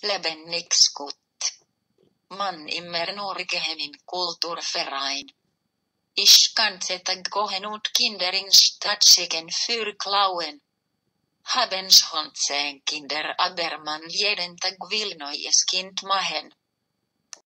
Leben nix gut. Man immer nur geheim Kulturverein. Ich kannte Tag kohen und Kinder in Stadtschicken für klauen. Haben schon 10 Kinder, aber man jeden Tag will neues Kind machen.